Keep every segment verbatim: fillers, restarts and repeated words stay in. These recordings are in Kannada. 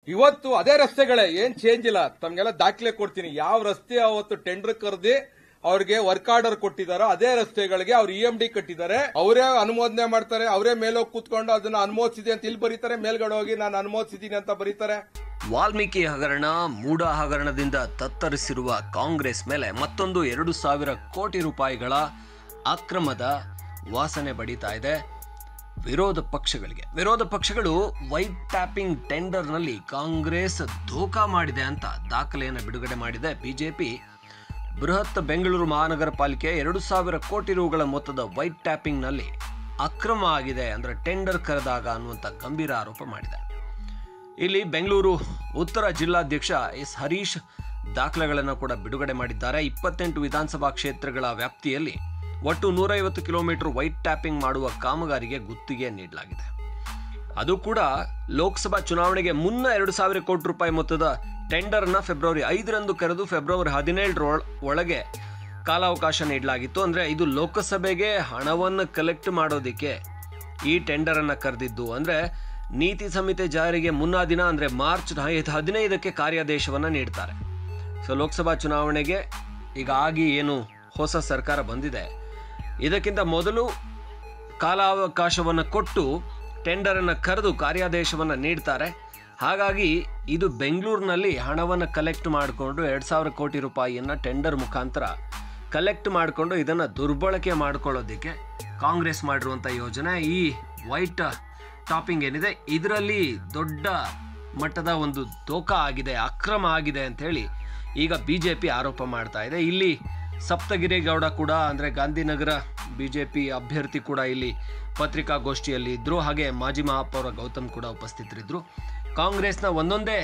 ಇವತ್ತು ಅದೇ ರಸ್ತೆಗಳೇ, ಏನ್ ಚೇಂಜ್ ಇಲ್ಲ. ತಮ್ಗೆಲ್ಲ ದಾಖಲೆ ಕೊಡ್ತೀನಿ. ಯಾವ ರಸ್ತೆ ಅವತ್ತು ಟೆಂಡರ್ ಕರೆದಿ ಅವ್ರಿಗೆ ವರ್ಕ್ ಆರ್ಡರ್ ಕೊಟ್ಟಿದಾರೋ ಅದೇ ರಸ್ತೆಗಳಿಗೆ ಅವ್ರು ಇ ಎಂ ಡಿ ಕಟ್ಟಿದ್ದಾರೆ. ಅವರೇ ಅನುಮೋದನೆ ಮಾಡ್ತಾರೆ. ಅವರೇ ಮೇಲೋಗಿ ಕೂತ್ಕೊಂಡು ಅದನ್ನ ಅನುಮೋದಿಸಿದೆ ಅಂತ ಇಲ್ಲಿ ಬರೀತಾರೆ, ಮೇಲ್ಗಡೆ ಹೋಗಿ ನಾನು ಅನುಮೋದಿಸಿದ್ದೀನಿ ಅಂತ ಬರೀತಾರೆ. ವಾಲ್ಮೀಕಿ ಹಗರಣ, ಮೂಡ ಹಗರಣದಿಂದ ತತ್ತರಿಸಿರುವ ಕಾಂಗ್ರೆಸ್ ಮೇಲೆ ಮತ್ತೊಂದು ಎರಡು ಸಾವಿರ ಕೋಟಿ ರೂಪಾಯಿಗಳ ಅಕ್ರಮದ ವಾಸನೆ ಬಡಿತಾ ಇದೆ ವಿರೋಧ ಪಕ್ಷಗಳಿಗೆ. ವಿರೋಧ ಪಕ್ಷಗಳು ವೈಟ್ ಟ್ಯಾಪಿಂಗ್ ಟೆಂಡರ್ನಲ್ಲಿ ಕಾಂಗ್ರೆಸ್ ಧೋಖಾ ಮಾಡಿದೆ ಅಂತ ದಾಖಲೆಯನ್ನು ಬಿಡುಗಡೆ ಮಾಡಿದೆ. ಬಿಜೆಪಿ ಬೃಹತ್ ಬೆಂಗಳೂರು ಮಹಾನಗರ ಪಾಲಿಕೆ ಎರಡು ಸಾವಿರ ಕೋಟಿ ರುಗಳ ಮೊತ್ತದ ವೈಟ್ ಟ್ಯಾಪಿಂಗ್ನಲ್ಲಿ ಅಕ್ರಮ ಆಗಿದೆ, ಅಂದರೆ ಟೆಂಡರ್ ಕರೆದಾಗ ಅನ್ನುವಂಥ ಗಂಭೀರ ಆರೋಪ ಮಾಡಿದೆ. ಇಲ್ಲಿ ಬೆಂಗಳೂರು ಉತ್ತರ ಜಿಲ್ಲಾಧ್ಯಕ್ಷ ಎಸ್ ಹರೀಶ್ ದಾಖಲೆಗಳನ್ನು ಕೂಡ ಬಿಡುಗಡೆ ಮಾಡಿದ್ದಾರೆ. ಇಪ್ಪತ್ತೆಂಟು ವಿಧಾನಸಭಾ ಕ್ಷೇತ್ರಗಳ ವ್ಯಾಪ್ತಿಯಲ್ಲಿ ಒಟ್ಟು ನೂರೈವತ್ತು ಕಿಲೋಮೀಟರ್ ವೈಟ್ ಟ್ಯಾಪಿಂಗ್ ಮಾಡುವ ಕಾಮಗಾರಿಗೆ ಗುತ್ತಿಗೆ ನೀಡಲಾಗಿದೆ. ಅದು ಕೂಡ ಲೋಕಸಭಾ ಚುನಾವಣೆಗೆ ಮುನ್ನ ಎರಡು ಸಾವಿರ ಕೋಟಿ ರೂಪಾಯಿ ಮೊತ್ತದ ಟೆಂಡರ್ನ ಫೆಬ್ರವರಿ ಐದರಂದು ಕರೆದು ಫೆಬ್ರವರಿ ಹದಿನೇಳರ ಒಳಗೆ ಕಾಲಾವಕಾಶ ನೀಡಲಾಗಿತ್ತು. ಅಂದರೆ ಇದು ಲೋಕಸಭೆಗೆ ಹಣವನ್ನು ಕಲೆಕ್ಟ್ ಮಾಡೋದಕ್ಕೆ ಈ ಟೆಂಡರನ್ನು ಕರೆದಿದ್ದು. ಅಂದರೆ ನೀತಿ ಸಂಹಿತೆ ಜಾರಿಗೆ ಮುನ್ನಾ ದಿನ ಅಂದರೆ ಮಾರ್ಚ್ ಹದಿನೈದಕ್ಕೆ ಕಾರ್ಯಾದೇಶವನ್ನು ನೀಡ್ತಾರೆ. ಸೊ ಲೋಕಸಭಾ ಚುನಾವಣೆಗೆ ಈಗ ಆಗಿ ಏನು ಹೊಸ ಸರ್ಕಾರ ಬಂದಿದೆ, ಇದಕ್ಕಿಂತ ಮೊದಲು ಕಾಲಾವಕಾಶವನ್ನು ಕೊಟ್ಟು ಟೆಂಡರನ್ನು ಕರೆದು ಕಾರ್ಯಾದೇಶವನ್ನು ನೀಡ್ತಾರೆ. ಹಾಗಾಗಿ ಇದು ಬೆಂಗಳೂರಿನಲ್ಲಿ ಹಣವನ್ನು ಕಲೆಕ್ಟ್ ಮಾಡಿಕೊಂಡು ಎರಡು ಸಾವಿರ ಕೋಟಿ ರೂಪಾಯಿಯನ್ನು ಟೆಂಡರ್ ಮುಖಾಂತರ ಕಲೆಕ್ಟ್ ಮಾಡಿಕೊಂಡು ಇದನ್ನು ದುರ್ಬಳಕೆ ಮಾಡಿಕೊಳ್ಳೋದಕ್ಕೆ ಕಾಂಗ್ರೆಸ್ ಮಾಡಿರುವಂಥ ಯೋಜನೆ. ಈ ವೈಟ್ ಟಾಪಿಂಗ್ ಏನಿದೆ ಇದರಲ್ಲಿ ದೊಡ್ಡ ಮಟ್ಟದ ಒಂದು ದೋಖಾ ಆಗಿದೆ, ಅಕ್ರಮ ಆಗಿದೆ ಅಂತ ಹೇಳಿ ಈಗ ಬಿ ಜೆ ಪಿ ಆರೋಪ ಮಾಡ್ತಾ ಇದೆ. ಇಲ್ಲಿ ಸಪ್ತಗಿರಿ ಗೌಡ ಕೂಡ, ಅಂದರೆ ಗಾಂಧಿನಗರ ಬಿ ಜೆ ಪಿ ಅಭ್ಯರ್ಥಿ ಕೂಡ ಇಲ್ಲಿ ಪತ್ರಿಕಾಗೋಷ್ಠಿಯಲ್ಲಿ ಇದ್ದರು. ಹಾಗೆ ಮಾಜಿ ಮಹಾಪೌರ ಗೌತಮ್ ಕೂಡ ಉಪಸ್ಥಿತರಿದ್ದರು. ಕಾಂಗ್ರೆಸ್ನ ಒಂದೊಂದೇ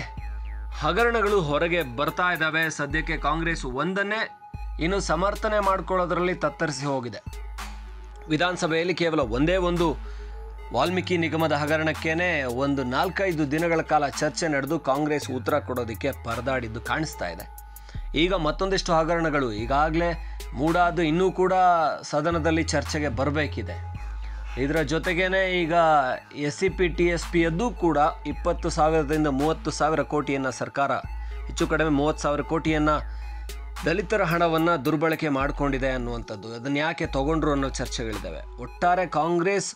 ಹಗರಣಗಳು ಹೊರಗೆ ಬರ್ತಾ ಇದ್ದಾವೆ. ಸದ್ಯಕ್ಕೆ ಕಾಂಗ್ರೆಸ್ ಒಂದನ್ನೇ ಇನ್ನು ಸಮರ್ಥನೆ ಮಾಡ್ಕೊಳ್ಳೋದ್ರಲ್ಲಿ ತತ್ತರಿಸಿ ಹೋಗಿದೆ. ವಿಧಾನಸಭೆಯಲ್ಲಿ ಕೇವಲ ಒಂದೇ ಒಂದು ವಾಲ್ಮೀಕಿ ನಿಗಮದ ಹಗರಣಕ್ಕೇನೆ ಒಂದು ನಾಲ್ಕೈದು ದಿನಗಳ ಕಾಲ ಚರ್ಚೆ ನಡೆದು ಕಾಂಗ್ರೆಸ್ ಉತ್ತರ ಕೊಡೋದಕ್ಕೆ ಪರದಾಡಿದ್ದು ಕಾಣಿಸ್ತಾ ಇದೆ. ಈಗ ಮತ್ತೊಂದಿಷ್ಟು ಹಗರಣಗಳು ಈಗಾಗಲೇ ಮೂಡಾದು ಇನ್ನೂ ಕೂಡ ಸದನದಲ್ಲಿ ಚರ್ಚೆಗೆ ಬರಬೇಕಿದೆ. ಇದರ ಜೊತೆಗೇನೆ ಈಗ S C P T S ಪಿಯದ್ದು ಕೂಡ ಇಪ್ಪತ್ತು ಸಾವಿರದಿಂದ ಮೂವತ್ತು ಸಾವಿರ ಕೋಟಿಯನ್ನು ಸರ್ಕಾರ, ಹೆಚ್ಚು ಕಡಿಮೆ ಮೂವತ್ತು ಸಾವಿರ ಕೋಟಿಯನ್ನು ದಲಿತರ ಹಣವನ್ನು ದುರ್ಬಳಕೆ ಮಾಡಿಕೊಂಡಿದೆ ಅನ್ನುವಂಥದ್ದು. ಅದನ್ನು ಯಾಕೆ ತಗೊಂಡ್ರು ಅನ್ನೋ ಚರ್ಚೆಗಳಿದ್ದಾವೆ. ಒಟ್ಟಾರೆ ಕಾಂಗ್ರೆಸ್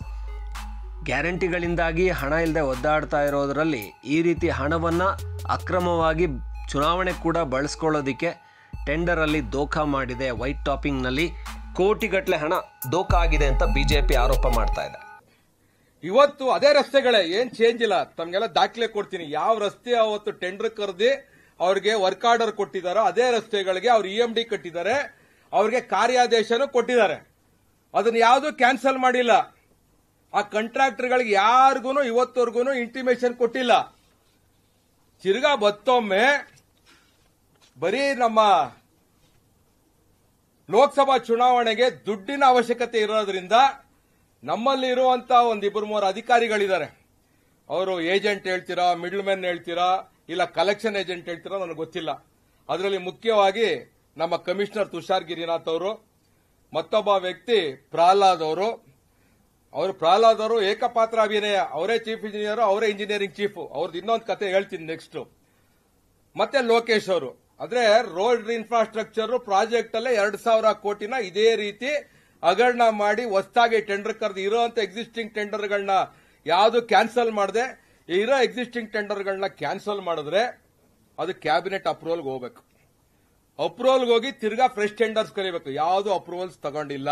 ಗ್ಯಾರಂಟಿಗಳಿಂದಾಗಿ ಹಣ ಇಲ್ಲದೆ ಒದ್ದಾಡ್ತಾ ಇರೋದರಲ್ಲಿ ಈ ರೀತಿ ಹಣವನ್ನು ಅಕ್ರಮವಾಗಿ ಚುನಾವಣೆ ಕೂಡ ಬಳಸ್ಕೊಳ್ಳೋದಕ್ಕೆ ಟೆಂಡರಲ್ಲಿ ದೋಖಾ ಮಾಡಿದೆ. ವೈಟ್ ಟಾಪಿಂಗ್ನಲ್ಲಿ ಕೋಟಿಗಟ್ಟಲೆ ಹಣ ದೋಖಾ ಆಗಿದೆ ಅಂತ ಬಿಜೆಪಿ ಆರೋಪ ಮಾಡ್ತಾ ಇದೆ. ಇವತ್ತು ಅದೇ ರಸ್ತೆಗಳೇ, ಏನ್ ಚೇಂಜ್ ಇಲ್ಲ. ತಮ್ಗೆಲ್ಲ ದಾಖಲೆ ಕೊಡ್ತೀನಿ. ಯಾವ ರಸ್ತೆ ಅವತ್ತು ಟೆಂಡರ್ ಕರೆದಿ ಅವ್ರಿಗೆ ವರ್ಕ್ ಆರ್ಡರ್ ಕೊಟ್ಟಿದಾರೋ ಅದೇ ರಸ್ತೆಗಳಿಗೆ ಅವ್ರು ಇ ಎಂ ಡಿ ಕಟ್ಟಿದ್ದಾರೆ. ಅವ್ರಿಗೆ ಕಾರ್ಯಾದೇಶನೂ ಕೊಟ್ಟಿದ್ದಾರೆ. ಅದನ್ನ ಯಾವುದು ಕ್ಯಾನ್ಸಲ್ ಮಾಡಿಲ್ಲ. ಆ ಕಾಂಟ್ರಾಕ್ಟರ್ಗಳಿಗೆ ಯಾರಿಗೂ ಇವತ್ತವರೆಗೂ ಇಂಟಿಮೇಷನ್ ಕೊಟ್ಟಿಲ್ಲ. ತಿರ್ಗಾ ಮತ್ತೊಮ್ಮೆ ಬರೀ ನಮ್ಮ ಲೋಕಸಭಾ ಚುನಾವಣೆಗೆ ದುಡ್ಡಿನ ಅವಶ್ಯಕತೆ ಇರೋದ್ರಿಂದ ನಮ್ಮಲ್ಲಿ ಇರುವಂತಹ ಒಂದಿಬ್ಬರು ಮೂರು ಅಧಿಕಾರಿಗಳಿದ್ದಾರೆ. ಅವರು ಏಜೆಂಟ್ ಹೇಳ್ತೀರಾ, ಮಿಡ್ಲ್ ಮ್ಯಾನ್ ಹೇಳ್ತೀರಾ, ಇಲ್ಲ ಕಲೆಕ್ಷನ್ ಏಜೆಂಟ್ ಹೇಳ್ತೀರಾ, ನನಗೆ ಗೊತ್ತಿಲ್ಲ. ಅದರಲ್ಲಿ ಮುಖ್ಯವಾಗಿ ನಮ್ಮ ಕಮಿಷನರ್ ತುಷಾರ್ ಗಿರಿನಾಥ್ ಅವರು, ಮತ್ತೊಬ್ಬ ವ್ಯಕ್ತಿ ಪ್ರಹ್ಲಾದ್ ಅವರು. ಅವರು ಪ್ರಹ್ಲಾದ್ ಅವರು ಏಕಪಾತ್ರ ಅಭಿನಯ, ಅವರೇ ಚೀಫ್ ಇಂಜಿನಿಯರ್, ಅವರೇ ಇಂಜಿನಿಯರಿಂಗ್ ಚೀಫ್. ಅವ್ರದ್ದು ಇನ್ನೊಂದು ಕತೆ ಹೇಳ್ತೀನಿ ನೆಕ್ಸ್ಟ್. ಮತ್ತೆ ಲೋಕೇಶ್ ಅವರು, ಅಂದ್ರೆ ರೋಡ್ ಇನ್ಫ್ರಾಸ್ಟ್ರಕ್ಚರ್ ಪ್ರಾಜೆಕ್ಟ್ ಅಲ್ಲೇ ಎರಡು ಸಾವಿರ ಕೋಟಿನ ಇದೇ ರೀತಿ ಹಗರಣ ಮಾಡಿ ಹೊಸದಾಗಿ ಟೆಂಡರ್ ಕರೆದು ಇರೋಂತ ಎಕ್ಸಿಸ್ಟಿಂಗ್ ಟೆಂಡರ್ಗಳನ್ನ ಯಾವುದು ಕ್ಯಾನ್ಸಲ್ ಮಾಡದೆ ಇರೋ ಎಕ್ಸಿಸ್ಟಿಂಗ್ ಟೆಂಡರ್ಗಳನ್ನ ಕ್ಯಾನ್ಸಲ್ ಮಾಡಿದ್ರೆ ಅದು ಕ್ಯಾಬಿನೆಟ್ ಅಪ್ರೂವಲ್ಗೆ ಹೋಗ್ಬೇಕು. ಅಪ್ರೂವಲ್ಗೆ ಹೋಗಿ ತಿರ್ಗಾ ಫ್ರೆಶ್ ಟೆಂಡರ್ಸ್ ಕರಿಬೇಕು. ಯಾವುದು ಅಪ್ರೂವಲ್ಸ್ ತಗೊಂಡಿಲ್ಲ.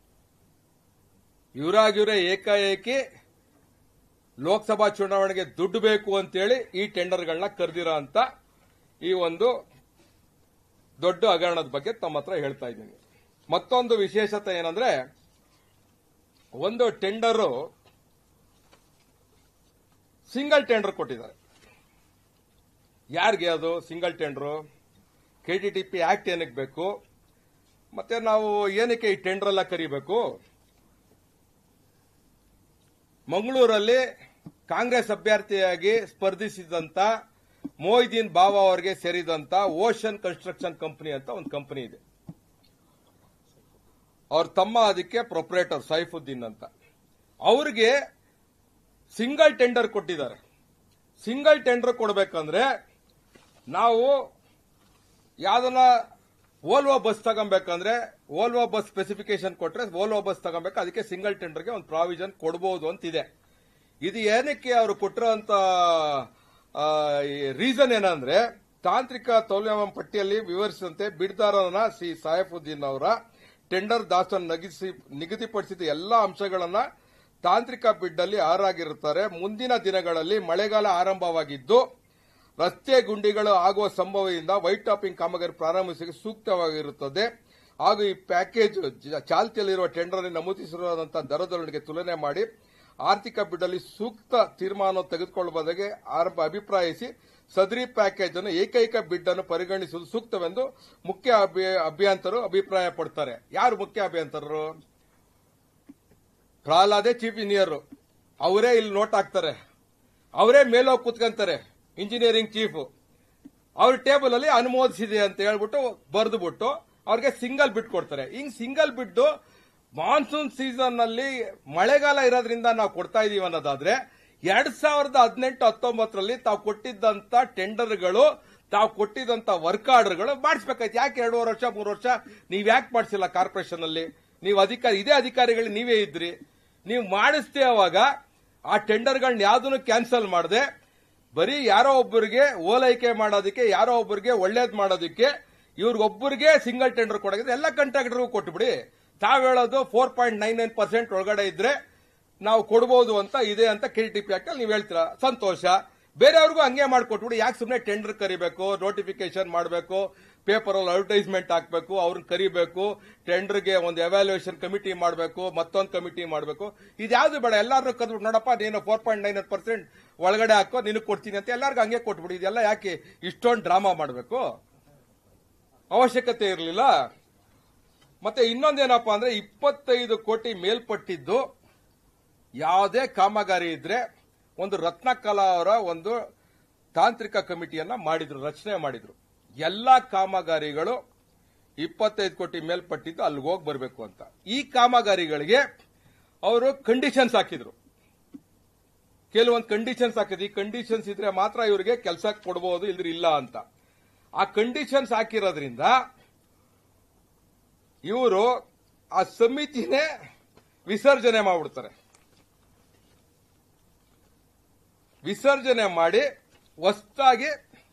ಇವರಾಗಿವರೇ ಏಕಾಏಕಿ ಲೋಕಸಭಾ ಚುನಾವಣೆಗೆ ದುಡ್ಡು ಬೇಕು ಅಂತೇಳಿ ಈ ಟೆಂಡರ್ಗಳನ್ನ ಕರೆದಿರೋ ಅಂತ ಈ ಒಂದು ದೊಡ್ಡ ಹಗರಣದ ಬಗ್ಗೆ ತಮ್ಮ ಹತ್ರ ಹೇಳ್ತಾ ಇದ್ದೀನಿ. ಮತ್ತೊಂದು ವಿಶೇಷತೆ ಏನಂದ್ರೆ, ಒಂದು ಟೆಂಡರು ಸಿಂಗಲ್ ಟೆಂಡರ್ ಕೊಟ್ಟಿದ್ದಾರೆ. ಯಾರಿಗೆ ಅದು ಸಿಂಗಲ್ ಟೆಂಡರು? ಕೆಟಿಟಿಪಿ ಆಕ್ಟ್ ಏನಕ್ಕೆ ಬೇಕು? ಮತ್ತೆ ನಾವು ಏನಕ್ಕೆ ಈ ಟೆಂಡರ್ ಎಲ್ಲ ಕರಿಬೇಕು? ಮಂಗಳೂರಲ್ಲಿ ಕಾಂಗ್ರೆಸ್ ಅಭ್ಯರ್ಥಿಯಾಗಿ ಸ್ಪರ್ಧಿಸಿದಂತ ಮೊಯ್ದೀನ್ ಬಾವ ಅವರಿಗೆ ಸೇರಿದಂತ ಓಷನ್ ಕನ್ಸ್ಟ್ರಕ್ಷನ್ ಕಂಪನಿ ಅಂತ ಒಂದು ಕಂಪನಿ ಇದೆ. ಅವ್ರ ತಮ್ಮ ಅದಕ್ಕೆ ಪ್ರೊಪ್ರೇಟರ್ ಸೈಫುದ್ದೀನ್ ಅಂತ. ಅವ್ರಿಗೆ ಸಿಂಗಲ್ ಟೆಂಡರ್ ಕೊಟ್ಟಿದ್ದಾರೆ. ಸಿಂಗಲ್ ಟೆಂಡರ್ ಕೊಡಬೇಕಂದ್ರೆ ನಾವು ಯಾವ್ದನ್ನ ಓಲ್ವೋ ಬಸ್ ತಗೊಬೇಕಂದ್ರೆ ಓಲ್ವೋ ಬಸ್ ಸ್ಪೆಸಿಫಿಕೇಶನ್ ಕೊಟ್ರೆ ಓಲ್ವೋ ಬಸ್ ತಗೊಬೇಕು, ಅದಕ್ಕೆ ಸಿಂಗಲ್ ಟೆಂಡರ್ಗೆ ಒಂದು ಪ್ರಾವಿಷನ್ ಕೊಡಬಹುದು ಅಂತಿದೆ. ಇದು ಏನಕ್ಕೆ ಅವರು ಕೊಟ್ಟಿರುವಂತ ರೀಸನ್ ಏನಂದ್ರೆ, ತಾಂತ್ರಿಕ ತೌಲ್ಯಮ ಪಟ್ಟಿಯಲ್ಲಿ ವಿವರಿಸಿದಂತೆ ಬಿಡ್ದಾರನ ಸಿ ಸಾಯಫುದ್ದೀನ್ ಅವರ ಟೆಂಡರ್ ದಾಸ್ತಾನು ನಿಗದಿಪಡಿಸಿದ ಎಲ್ಲಾ ಅಂಶಗಳನ್ನ ತಾಂತ್ರಿಕ ಬಿಡ್ನಲ್ಲಿ ಹಾರಾಗಿರುತ್ತಾರೆ. ಮುಂದಿನ ದಿನಗಳಲ್ಲಿ ಮಳೆಗಾಲ ಆರಂಭವಾಗಿದ್ದು ರಸ್ತೆ ಗುಂಡಿಗಳು ಆಗುವ ಸಂಭವದಿಂದ ವೈಟ್ ಟಾಪಿಂಗ್ ಕಾಮಗಾರಿ ಪ್ರಾರಂಭಿಸಲು ಸೂಕ್ತವಾಗಿರುತ್ತದೆ ಹಾಗೂ ಈ ಪ್ಯಾಕೇಜ್ ಚಾಲ್ತಿಯಲ್ಲಿರುವ ಟೆಂಡರ್ ನಮೂದಿಸಿರುವಂತಹ ದರದೊಂದಿಗೆ ತುಲನೆ ಮಾಡಿ ಆರ್ಥಿಕ ಬಿಡ್ನಲ್ಲಿ ಸೂಕ್ತ ತೀರ್ಮಾನ ತೆಗೆದುಕೊಳ್ಳುವುದಾಗಿ ಆರಂಭ ಅಭಿಪ್ರಾಯಿಸಿ ಸದರಿ ಪ್ಯಾಕೇಜ್ ಅನ್ನು ಏಕೈಕ ಬಿಡ್ ಅನ್ನು ಪರಿಗಣಿಸುವುದು ಸೂಕ್ತವೆಂದು ಮುಖ್ಯ ಅಭಿಯಂತರು ಅಭಿಪ್ರಾಯ ಪಡ್ತಾರೆ. ಯಾರು ಮುಖ್ಯ ಅಭಿಯಂತರರು? ಪ್ರಹ್ಲಾದೆ ಚೀಫ್ ಇಂಜಿನಿಯರ್, ಅವರೇ ಇಲ್ಲಿ ನೋಟ್ ಹಾಕ್ತಾರೆ, ಅವರೇ ಮೇಲೋಗಿ ಕೂತ್ಕೊಂತಾರೆ. ಇಂಜಿನಿಯರಿಂಗ್ ಚೀಫ್ ಅವ್ರ ಟೇಬಲ್ ಅಲ್ಲಿ ಅನುಮೋದಿಸಿದೆ ಅಂತ ಹೇಳ್ಬಿಟ್ಟು ಬರೆದು ಬಿಟ್ಟು ಅವ್ರಿಗೆ ಸಿಂಗಲ್ ಬಿಡ್ ಕೊಡ್ತಾರೆ. ಹಿಂಗ್ ಸಿಂಗಲ್ ಬಿಡ್ ಮಾನ್ಸೂನ್ ಸೀಸನ್ ನಲ್ಲಿ ಮಳೆಗಾಲ ಇರೋದ್ರಿಂದ ನಾವು ಕೊಡ್ತಾ ಇದೀವಿ ಅನ್ನೋದಾದ್ರೆ, ಎರಡ್ ಸಾವಿರದ ಹದಿನೆಂಟು ಹತ್ತೊಂಬತ್ತರಲ್ಲಿ ತಾವು ಕೊಟ್ಟಿದ್ದಂತ ಟೆಂಡರ್ಗಳು, ತಾವು ಕೊಟ್ಟಿದ್ದಂತ ವರ್ಕ್ ಆರ್ಡರ್ಗಳು ಮಾಡಿಸ್ಬೇಕಾಯ್ತು. ಯಾಕೆ ಎರಡೂವರೆ ವರ್ಷ ಮೂರು ವರ್ಷ ನೀವ್ ಯಾಕೆ ಮಾಡಿಸಿಲ್ಲ? ಕಾರ್ಪೊರೇಷನ್ ಅಲ್ಲಿ ನೀವು ಅಧಿಕಾರಿ, ಇದೇ ಅಧಿಕಾರಿಗಳು ನೀವೇ ಇದ್ರಿ, ನೀವು ಮಾಡಿಸ್ತೇ. ಅವಾಗ ಆ ಟೆಂಡರ್ಗಳನ್ನ ಯಾವ್ದನ್ನು ಕ್ಯಾನ್ಸಲ್ ಮಾಡದೆ ಬರೀ ಯಾರೋ ಒಬ್ಬರಿಗೆ ಓಲೈಕೆ ಮಾಡೋದಕ್ಕೆ, ಯಾರೋ ಒಬ್ಬರಿಗೆ ಒಳ್ಳೇದ್ ಮಾಡೋದಕ್ಕೆ, ಇವ್ರಿಗೊಬ್ಬರಿಗೆ ಸಿಂಗಲ್ ಟೆಂಡರ್ ಕೊಡೋದು ಎಲ್ಲ ಕಾಂಟ್ರಾಕ್ಟರ್ಗೂ ಕೊಟ್ಬಿಡಿ. ತಾವ್ ಹೇಳೋದು four point nine nine percent ಒಳಗಡೆ ಇದ್ರೆ ನಾವು ಕೊಡಬಹುದು ಅಂತ ಇದೆ ಅಂತ ಕೆಟಿಪಿ ಆಕ್ಟ್ ಅಲ್ಲಿ ನೀವು ಹೇಳ್ತೀರಾ, ಸಂತೋಷ. ಬೇರೆಯವ್ರಿಗೂ ಹಂಗೆ ಮಾಡ್ಕೊಟ್ಬಿಡಿ. ಯಾಕೆ ಸುಮ್ಮನೆ ಟೆಂಡರ್ ಕರಿಬೇಕು, ನೋಟಿಫಿಕೇಶನ್ ಮಾಡಬೇಕು, ಪೇಪರ್ ಅಲ್ಲಿ ಅಡ್ವರ್ಟೈಸ್ಮೆಂಟ್ ಹಾಕಬೇಕು, ಅವ್ರನ್ನ ಕರಿಬೇಕು, ಟೆಂಡರ್ಗೆ ಒಂದು ಎವ್ಯಾಲ್ಯೂಯೇಷನ್ ಕಮಿಟಿ ಮಾಡಬೇಕು, ಮತ್ತೊಂದು ಕಮಿಟಿ ಮಾಡಬೇಕು. ಇದ್ಯಾವುದು ಬೇಡ, ಎಲ್ಲಾರು ಕರೆದ್ಬಿಟ್ಟು ನೋಡಪ್ಪ ನೀನು ಫೋರ್ ಪಾಯಿಂಟ್ ನೈನ್ ಪರ್ಸೆಂಟ್ ಒಳಗಡೆ ಹಾಕೋ, ನಿನಗೆ ಕೊಡ್ತೀನಿ ಅಂತ ಎಲ್ಲರಿಗೂ ಹಂಗೆ ಕೊಟ್ಬಿಡಿ. ಇದೆಲ್ಲ ಯಾಕೆ ಇಷ್ಟೊಂದು ಡ್ರಾಮಾ ಮಾಡಬೇಕು? ಅವಶ್ಯಕತೆ ಇರಲಿಲ್ಲ. ಮತ್ತೆ ಇನ್ನೊಂದೇನಪ್ಪ ಅಂದ್ರೆ, ಇಪ್ಪತ್ತೈದು ಕೋಟಿ ಮೇಲ್ಪಟ್ಟಿದ್ದು ಯಾವುದೇ ಕಾಮಗಾರಿ ಇದ್ರೆ ಒಂದು ರತ್ನಕಲಾ ಅವರ ಒಂದು ತಾಂತ್ರಿಕ ಕಮಿಟಿಯನ್ನ ಮಾಡಿದ್ರು, ರಚನೆ ಮಾಡಿದ್ರು. ಎಲ್ಲಾ ಕಾಮಗಾರಿಗಳು ಇಪ್ಪತ್ತೈದು ಕೋಟಿ ಮೇಲ್ಪಟ್ಟಿದ್ದು ಅಲ್ಲಿಗೆ ಹೋಗಿ ಬರಬೇಕು ಅಂತ. ಈ ಕಾಮಗಾರಿಗಳಿಗೆ ಅವರು ಕಂಡೀಷನ್ಸ್ ಹಾಕಿದ್ರು, ಕೆಲವೊಂದು ಕಂಡೀಷನ್ಸ್ ಹಾಕಿದ್ರು. ಈ ಕಂಡೀಷನ್ಸ್ ಇದ್ರೆ ಮಾತ್ರ ಇವರಿಗೆ ಕೆಲಸ ಕೊಡಬಹುದು, ಇಲ್ದ್ರೆ ಇಲ್ಲ ಅಂತ. ಆ ಕಂಡೀಷನ್ಸ್ ಹಾಕಿರೋದ್ರಿಂದ ಇವರು ಆ ಸಮಿತಿನೇ ವಿಸರ್ಜನೆ ಮಾಡಿಬಿಡ್ತಾರೆ. ವಿಸರ್ಜನೆ ಮಾಡಿ ಹೊಸದಾಗಿ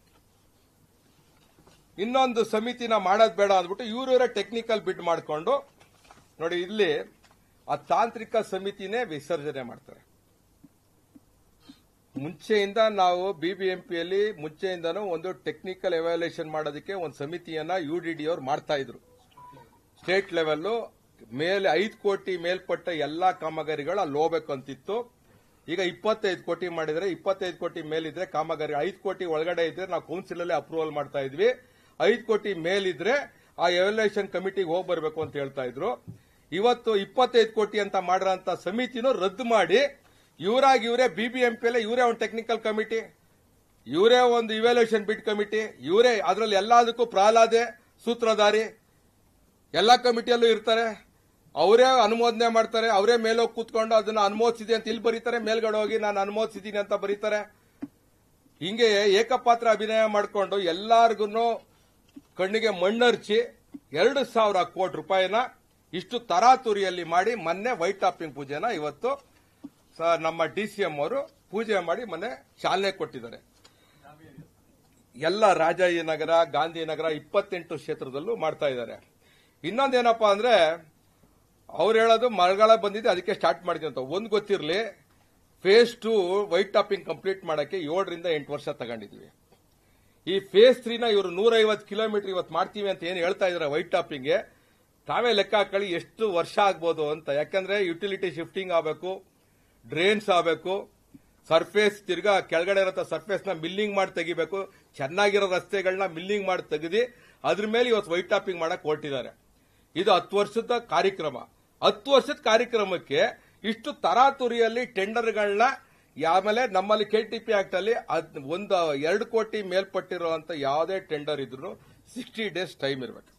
ಇನ್ನೊಂದು ಸಮಿತಿನ ಮಾಡೋದು ಬೇಡ ಅಂದ್ಬಿಟ್ಟು ಇವರವರೇ ಟೆಕ್ನಿಕಲ್ ಬಿಡ್ ಮಾಡಿಕೊಂಡು, ನೋಡಿ ಇಲ್ಲಿ ಆ ತಾಂತ್ರಿಕ ಸಮಿತಿನೇ ವಿಸರ್ಜನೆ ಮಾಡ್ತಾರೆ. ಮುಂಚೆಯಿಂದ ನಾವು ಬಿಬಿಎಂಪಿಯಲ್ಲಿ ಮುಂಚೆಯಿಂದನೂ ಒಂದು ಟೆಕ್ನಿಕಲ್ ಎವ್ಯಾಲ್ಯೂಯೇಷನ್ ಮಾಡೋದಕ್ಕೆ ಒಂದು ಸಮಿತಿಯನ್ನ ಯುಡಿಡಿ ಅವರು ಮಾಡ್ತಾ ಇದ್ರು. ಸ್ಟೇಟ್ ಲೆವೆಲ್ ಮೇಲೆ ಐದು ಕೋಟಿ ಮೇಲ್ಪಟ್ಟ ಎಲ್ಲಾ ಕಾಮಗಾರಿಗಳು ಅಲ್ಲಿ ಹೋಗ್ಬೇಕು ಅಂತಿತ್ತು. ಈಗ ಇಪ್ಪತ್ತೈದು ಕೋಟಿ ಮಾಡಿದ್ರೆ, ಇಪ್ಪತ್ತೈದು ಕೋಟಿ ಮೇಲಿದ್ರೆ ಕಾಮಗಾರಿ, ಐದು ಕೋಟಿ ಒಳಗಡೆ ಇದ್ರೆ ನಾವು ಕೌನ್ಸಿಲ್ ಅಲ್ಲಿ ಅಪ್ರೂವಲ್ ಮಾಡ್ತಾ ಇದ್ವಿ, ಐದು ಕೋಟಿ ಮೇಲಿದ್ರೆ ಆ ಎವ್ಯಾಲ್ಯೂಯೇಷನ್ ಕಮಿಟಿಗೆ ಹೋಗಿ ಬರಬೇಕು ಅಂತ ಹೇಳ್ತಾ ಇದ್ರು. ಇವತ್ತು ಇಪ್ಪತ್ತೈದು ಕೋಟಿ ಅಂತ ಮಾಡಿರೋಂತ ಸಮಿತಿನೂ ರದ್ದು ಮಾಡಿ ಇವರಾಗಿ ಇವರೇ ಬಿಬಿಎಂಪಿಯಲ್ಲೇ ಇವರೇ ಒಂದು ಟೆಕ್ನಿಕಲ್ ಕಮಿಟಿ, ಇವರೇ ಒಂದು ಇವ್ಯಾಲ್ಯೂಯೇಷನ್ ಬಿಡ್ ಕಮಿಟಿ, ಇವರೇ ಅದರಲ್ಲಿ ಎಲ್ಲದಕ್ಕೂ ಪ್ರಹ್ಲಾದೆ ಸೂತ್ರಧಾರಿ, ಎಲ್ಲಾ ಕಮಿಟಿಯಲ್ಲೂ ಇರ್ತಾರೆ. ಅವರೇ ಅನುಮೋದನೆ ಮಾಡ್ತಾರೆ, ಅವರೇ ಮೇಲೋಗಿ ಕೂತ್ಕೊಂಡು ಅದನ್ನ ಅನುಮೋದಿಸಿದೆ ಅಂತ ಇಲ್ಲಿ ಬರೀತಾರೆ, ಮೇಲ್ಗಡೆ ಹೋಗಿ ನಾನು ಅನುಮೋದಿಸಿದ್ದೀನಿ ಅಂತ ಬರೀತಾರೆ. ಹಿಂಗೆ ಏಕಪಾತ್ರ ಅಭಿನಯ ಮಾಡಿಕೊಂಡು ಎಲ್ಲಾರ್ಗು ಕಣ್ಣಿಗೆ ಮಣ್ಣರ್ಚಿ ಎರಡು ಸಾವಿರ ಕೋಟಿ ರೂಪಾಯಿನ ಇಷ್ಟು ತರಾತುರಿಯಲ್ಲಿ ಮಾಡಿ ಮೊನ್ನೆ ವೈಟ್ ಟಾಪಿಂಗ್ ಪೂಜೆನ ಇವತ್ತು ನಮ್ಮ ಡಿಸಿಎಂ ಅವರು ಪೂಜೆ ಮಾಡಿ ಮೊನ್ನೆ ಚಾಲನೆ ಕೊಟ್ಟಿದ್ದಾರೆ. ಎಲ್ಲ ರಾಜಾಜಿನಗರ, ಗಾಂಧಿನಗರ ಇಪ್ಪತ್ತೆಂಟು ಕ್ಷೇತ್ರದಲ್ಲೂ ಮಾಡ್ತಾ ಇದ್ದಾರೆ. ಇನ್ನೊಂದೇನಪ್ಪಾ ಅಂದ್ರೆ, ಅವ್ರು ಹೇಳೋದು ಮಳೆಗಾಲ ಬಂದಿದೆ ಅದಕ್ಕೆ ಸ್ಟಾರ್ಟ್ ಮಾಡಿದ್ವಿ ಅಂತ. ಒಂದು ಗೊತ್ತಿರಲಿ, phase two white topping complete ಮಾಡಕ್ಕೆ ಏಳರಿಂದ ಎಂಟು ವರ್ಷ ತಗೊಂಡಿದ್ವಿ. ಈ ಫೇಸ್ ತ್ರೀನ ಇವರು ನೂರೈವತ್ತು ಕಿಲೋಮೀಟರ್ ಇವತ್ತು ಮಾಡ್ತೀವಿ ಅಂತ ಏನು ಹೇಳ್ತಾ ಇದಾರೆ ವೈಟ್ ಟಾಪಿಂಗ್ಗೆ, ತಾವೇ ಲೆಕ್ಕ ಹಾಕೊಳ್ಳಿ ಎಷ್ಟು ವರ್ಷ ಆಗ್ಬೋದು ಅಂತ. ಯಾಕಂದ್ರೆ ಯುಟಿಲಿಟಿ ಶಿಫ್ಟಿಂಗ್ ಆಗಬೇಕು, ಡ್ರೈನ್ಸ್ ಆಗಬೇಕು, ಸರ್ಫೇಸ್ ತಿರ್ಗಾ ಕೆಳಗಡೆ ಇರೋ ಸರ್ಫೇಸ್ ನ ಮಿಲ್ಲಿಂಗ್ ಮಾಡಿ ತೆಗಿಬೇಕು, ಚೆನ್ನಾಗಿರೋ ರಸ್ತೆಗಳನ್ನ ಮಿಲ್ಲಿಂಗ್ ಮಾಡಿ ತೆಗೆದಿ ಅದ್ರ ಮೇಲೆ ಇವತ್ತು ವೈಟ್ ಟಾಪಿಂಗ್ ಮಾಡಕ್ ಹೊರಟಿದ್ದಾರೆ. ಇದು ಹತ್ತು ವರ್ಷದ ಕಾರ್ಯಕ್ರಮ. ಹತ್ತು ವರ್ಷದ ಕಾರ್ಯಕ್ರಮಕ್ಕೆ ಇಷ್ಟು ತರಾತುರಿಯಲ್ಲಿ ಟೆಂಡರ್ಗಳನ್ನ, ಆಮೇಲೆ ನಮ್ಮಲ್ಲಿ ಕೆಟಿಪಿ ಆಕ್ಟ್ ಅಲ್ಲಿ ಒಂದು ಎರಡು ಕೋಟಿ ಮೇಲ್ಪಟ್ಟಿರುವಂತ ಯಾವುದೇ ಟೆಂಡರ್ ಇದ್ರು ಸಿಕ್ಸ್ಟಿ ಡೇಸ್ ಟೈಮ್ ಇರಬೇಕು.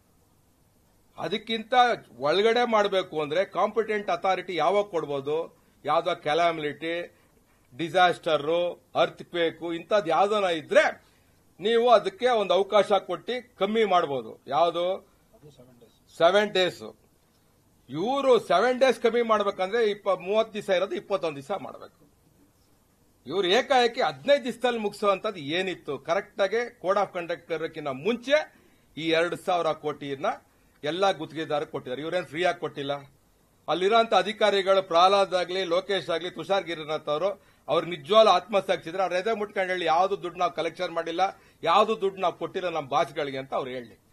ಅದಕ್ಕಿಂತ ಒಳಗಡೆ ಮಾಡಬೇಕು ಅಂದ್ರೆ ಕಾಂಪಿಟೆಂಟ್ ಅಥಾರಿಟಿ ಯಾವಾಗ ಕೊಡ್ಬೋದು, ಯಾವ್ದೋ ಕ್ಯಾಲಾಮಿಲಿಟಿ, ಡಿಸಾಸ್ಟರ್ ಅರ್ತ್ ಕ್ವೇಕು ಇಂಥದ್ದು ಯಾವ್ದನ ಇದ್ರೆ ನೀವು ಅದಕ್ಕೆ ಒಂದು ಅವಕಾಶ ಕೊಟ್ಟು ಕಮ್ಮಿ ಮಾಡಬಹುದು. ಯಾವುದು ಸೆವೆನ್ ಡೇಸ್. ಇವರು ಸೆವೆನ್ ಡೇಸ್ ಕಮ್ಮಿ ಮಾಡಬೇಕಂದ್ರೆ ಇಪ್ಪ ಮೂವತ್ತು ದಿವಸ ಇರೋದು ಇಪ್ಪತ್ತೊಂದು ದಿವಸ ಮಾಡಬೇಕು. ಇವರು ಏಕಾಏಕಿ ಹದಿನೈದು ದಿವಸದಲ್ಲಿ ಮುಗಿಸುವಂತದ್ದು ಏನಿತ್ತು? ಕರೆಕ್ಟ್ ಆಗಿ ಕೋಡ್ ಆಫ್ ಕಂಡಕ್ಟ್ ಇರೋಕ್ಕಿಂತ ಮುಂಚೆ ಈ ಎರಡು ಸಾವಿರ ಕೋಟಿಯನ್ನ ಎಲ್ಲಾ ಗುತ್ತಿಗೆದಾರ ಕೊಟ್ಟಿದ್ದಾರೆ. ಇವರೇನು ಫ್ರೀ ಆಗಿ ಕೊಟ್ಟಿಲ್ಲ. ಅಲ್ಲಿರೋಂಥ ಅಧಿಕಾರಿಗಳು ಪ್ರಹ್ಲಾದ್ ಆಗ್ಲಿ, ಲೋಕೇಶ್ ಆಗ್ಲಿ, ತುಷಾರ್ ಗಿರಿನಾಥ್ ಅವರು ಅವ್ರು ನಿಜವಾಗ್ಲೂ ಆತ್ಮಸಾಕ್ಷಿದ್ರೆ ಅವ್ರ ಎದೆ ಮುಟ್ಕೊಂಡು ಹೇಳಿ ಯಾವ್ದು ದುಡ್ಡು ನಾವು ಕಲೆಕ್ಷನ್ ಮಾಡಿಲ್ಲ, ಯಾವ್ದು ದುಡ್ಡು ನಾವು ಕೊಟ್ಟಿಲ್ಲ ನಮ್ಮ ಬಾಸ್ಗಳಿಗೆ ಅಂತ ಅವ್ರು ಹೇಳಿ.